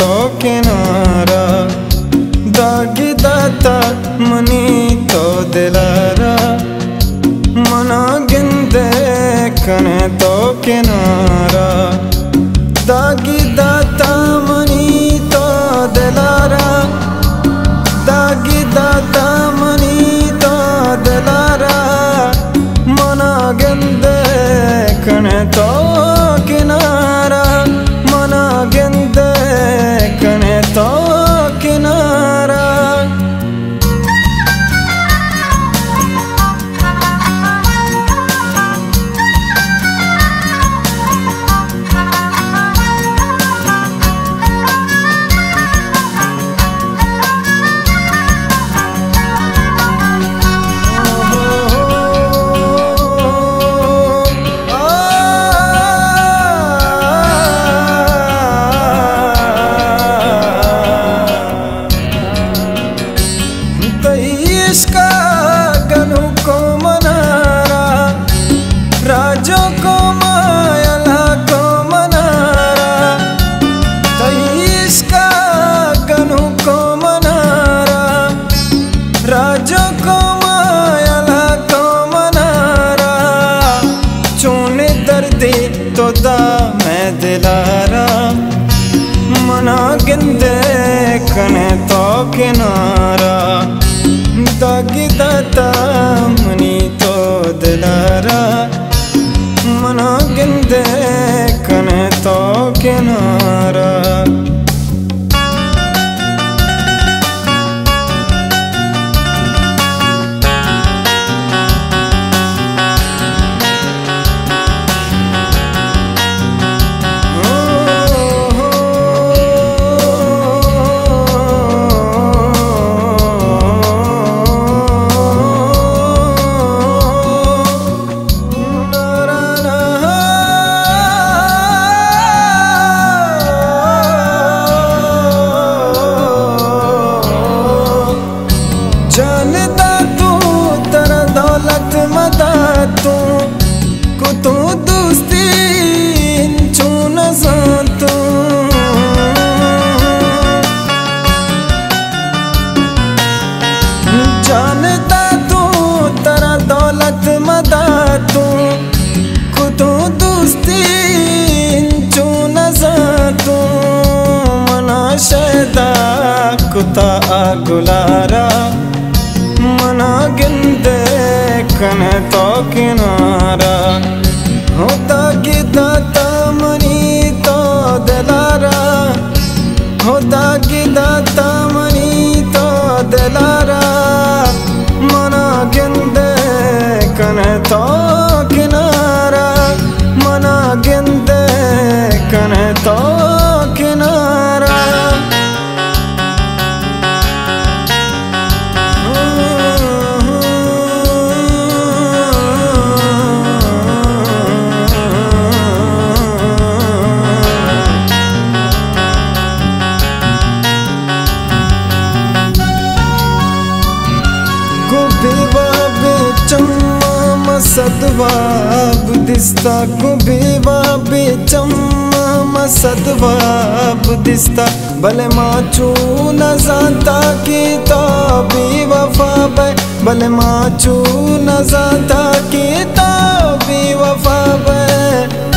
तो किनारा दागी दाता मनी तो दिलारा मना गिंदे कने तो किनारा दागी दाता मनी तो दिलारा दागी दाता मनी तो दिलारा मना गिंदे कने तो किनारा मना गिंदे कने तो किनारा इसका गनु को मनारा राजों को मायला को मनारा इसका गनु को मनारा राजों को मायला को मनारा चूने दर्दी तो दा मैं दिलारा मना गिंदे कने तो किनारा दागी दाता मनी तो दिलारा मना गिंदे कने तो किनारा जानता तू तेरा दौलत मदा तू को तू दोस्ती चून सा तू जानता तू तेरा दौलत मदा तू को तू दोस्ती चून सा तू मना शैदा कुता गुलारा मना गिंदे कने तो किनारा होता कि दाता मनी तो दिलारा होता कि दाता मनी तो दिलारा मना गिंदे कने तो किनारा मना गिंदे कने तो किनारा सदवा बुदिस्ता गुबीवा बेचम्मा सदवा बुदिस्ता भले माचू न जानता की तो भी वफा बे भले माचू न जानता की तो भी वफा बे